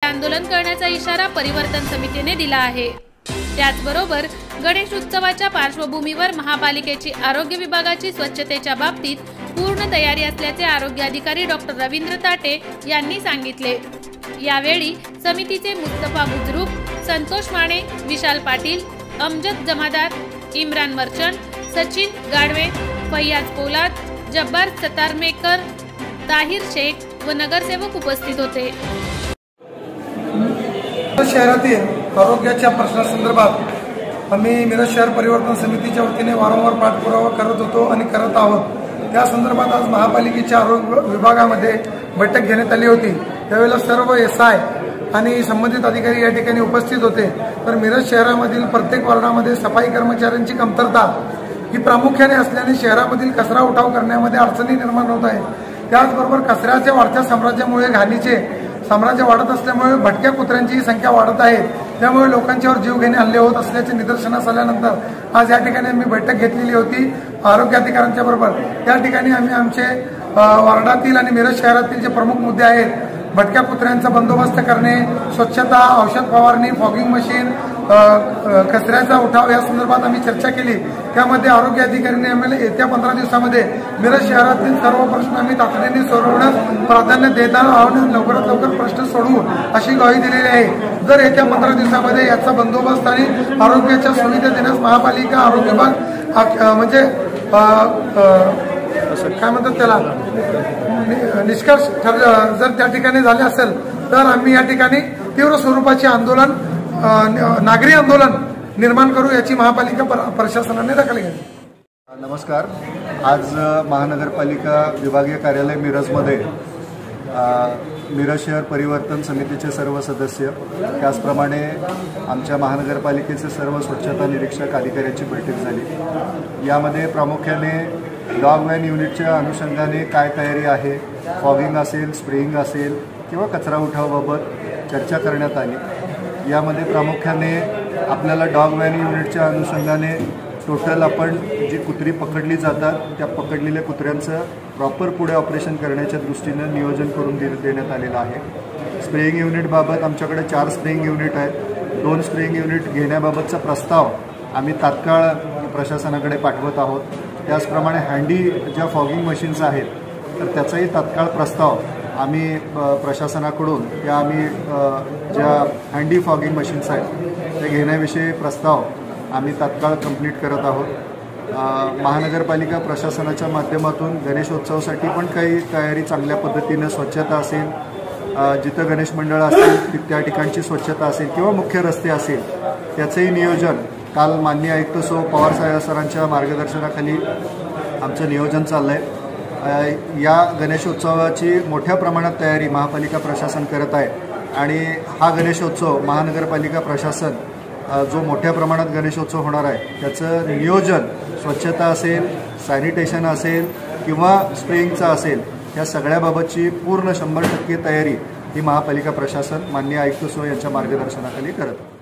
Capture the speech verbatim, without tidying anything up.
आंदोलन करण्याचा इशारा परिवर्तन समितीने दिला आहे। त्याचबरोबर गणेश उत्सवाच्या पार्श्वभूमीवर महापालिकेची आरोग्य विभागाची स्वच्छतेच्या बाबतीत पूर्ण तयारी असल्याचे आरोग्य अधिकारी डॉक्टर रवींद्र ताटे यांनी सांगितले। यावेळी समितीचे मुस्तफा बुजुर्ग, संतोष माने, विशाल पाटील, अमजद जमादार, इम्रान मर्चंट, सचिन गाडवे, फैयाज पोलाद, जब्बार सतारमेकर, ताहिर शेख व नगरसेवक उपस्थित होते। शहरातील आरोग्याच्या प्रश्नासंदर्भात आम्ही मिरज शहर परिवर्तन समितीच्या वतीने वारंवार पाठपुरावा करत होतो आणि करत आहोत। त्या संदर्भात आज महापालिकेच्या आरोग्य विभागामध्ये बैठक घेण्यात आली होती। त्यावेळेला सर्व एस आय आणि संबंधित अधिकारी या ठिकाणी उपस्थित होते। तर मिरज शहरामधील प्रत्येक वार्डामध्ये सफाई कर्मचाऱ्यांची कमतरता ही प्रामुख्याने असल्याने शहरामधील कचरा उठाव करण्यामध्ये अडचणी निर्माण होत आहे। त्याचबरोबर कचऱ्याच्या वाढत्या साम्राज्यामुळे घाणीचे साम्राज्य वाढत असल्यामुळे भटक्या कुत्र्यांची संख्या वाढत आहे। त्यामुळे लोकांच्यावर जीवघेणे हल्ले होत असल्याचे निदर्शनास आल्यानंतर आज या ठिकाणी आम्ही बैठक घेतलेली होती आरोग्य अधिकाऱ्यांच्या बरोबर। त्या ठिकाणी आम्ही आमचे वार्डातील आणि मिरज शहरातील जे प्रमुख मुद्दे आहेत, भटक्या कुत्र्यांचा बंदोबस्त करणे, स्वच्छता, औषध फवारणी, फॉगिंग मशीन, कचऱ्याचा उठाव या संदर्भात आम्ही चर्चा केली। त्यामध्ये आरोग्य अधिकाऱ्यांनी आम्हाला येत्या पंधरा दिवसामध्ये मिरज शहरातील सर्व प्रश्न आम्ही तातडीने सोडवण्यास प्राधान्य देताना आहोत, लवकरात लवकर प्रश्न सोडवू अशी ग्वाही दिलेली आहे। जर येत्या पंधरा दिवसामध्ये याचा बंदोबस्त आणि आरोग्याच्या सुविधा देण्यास महापालिका आरोग्य विभाग म्हणजे काय म्हणतात त्याला निष्कर्ष जर त्या ठिकाणी झाले असेल तर आम्ही या ठिकाणी तीव्र स्वरूपाचे आंदोलन, नागरी आंदोलन निर्माण करू याची महापालिका प्रशासनाने दखल घेतली। नमस्कार। आज महानगरपालिका विभागीय कार्यालय मिरजमध्ये मिरज शहर परिवर्तन समितीचे सर्व सदस्य, त्याचप्रमाणे आमच्या महानगरपालिकेचे सर्व स्वच्छता निरीक्षक अधिकाऱ्यांची बैठक झाली। यामध्ये प्रामुख्याने डॉग वॅन युनिटच्या अनुषंगाने काय तयारी आहे, फॉगिंग असेल, स्प्रेइंग असेल किंवा कचरा उठावाबाबत चर्चा करण्यात आली। यामध्ये प्रामुख्याने आपल्याला डॉग वॅन युनिटच्या अनुषंगाने टोटल आपण जी कुत्री पकडली जातात त्या पकडलेल्या कुत्र्यांचं प्रॉपर पुढे ऑपरेशन करण्याच्या दृष्टीनं नियोजन करून दे देण्यात आलेलं आहे। स्प्रेइंग युनिटबाबत आमच्याकडे चार स्प्रेइंग युनिट आहेत। दोन स्प्रेइंग युनिट घेण्याबाबतचा प्रस्ताव आम्ही तात्काळ प्रशासनाकडे पाठवत आहोत। त्याचप्रमाणे हँडी ज्या फॉगिंग मशीन्स आहेत तर त्याचाही तात्काळ प्रस्ताव आम्ही प्रशासनाकडून त्या आम्ही ज्या हँडी फॉगिंग मशीन्स आहेत त्या घेण्याविषयी प्रस्ताव आम्ही तात्काळ कंप्लीट करत आहोत। महानगरपालिका प्रशासनाच्या माध्यमातून गणेशोत्सवासाठी पण काही तयारी चांगल्या पद्धतीनं, स्वच्छता असेल, जिथं गणेश मंडळ असतील त्या ठिकाणची स्वच्छता असेल किंवा मुख्य रस्ते असेल त्याचंही नियोजन काल माननीय आयुक्त सो पवार साहेब सरांच्या मार्गदर्शनाखाली आमचं नियोजन चाललं आहे। या गणेशोत्सवाची मोठ्या प्रमाणात तयारी महापालिका प्रशासन करत आहे आणि हा गणेशोत्सव महानगरपालिका प्रशासन जो मोठ्या प्रमाणात गणेशोत्सव होणार आहे त्याचं नियोजन, स्वच्छता असेल, सॅनिटेशन असेल किंवा स्प्रेइंगचा असेल, या सगळ्याबाबतची पूर्ण शंभर टक्के तयारी ही महापालिका प्रशासन माननीय आयुक्त सो यांच्या मार्गदर्शनाखाली करत आहे।